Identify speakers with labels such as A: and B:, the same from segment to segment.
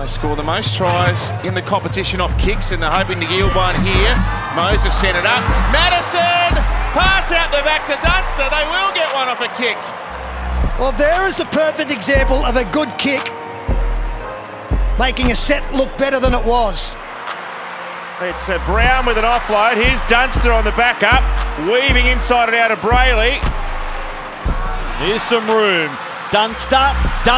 A: They score the most tries in the competition off kicks, and they're hoping to yield one here. Moses sent it up. Madison! Pass out the back to Dunster. They will get one off a kick.
B: Well, there is the perfect example of a good kick making a set look better than it was.
A: It's Brown with an offload. Here's Dunster on the back up, weaving inside and out of Brayley.
C: Here's some room. Dunster's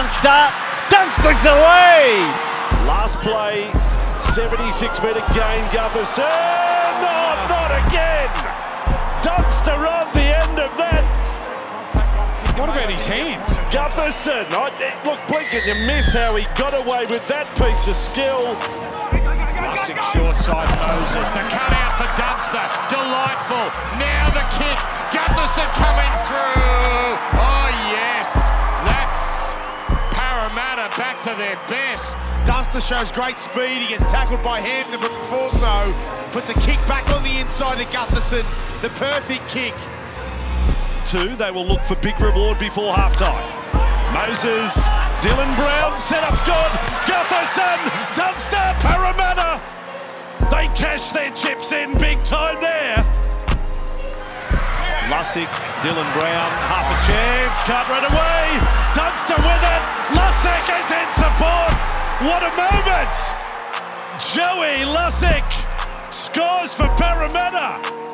C: away! Last play, 76-metre gain, Gutherson. No, not again! Dunster on the end of that.
D: What about his hands?
C: Gutherson, look, blink and you miss how he got away with that piece of skill.
D: Lussick short side Moses. The cut out for Dunster. Delightful. Now the kick. Gutherson coming through. Oh, yes. That's Parramatta back to their best.
E: Dunster shows great speed. He gets tackled by Hampton, but before so, puts a kick back on the inside to Gutherson. The perfect kick.
C: They will look for big reward before halftime. Moses, Dylan Brown, set-up's good. Gutherson, Dunster, Parramatta. They cash their chips in big time there. Lussick, Dylan Brown, half a chance, can't run away. Dunster with it. Lussick is in support. What a moment! Joey Lussick scores for Parramatta.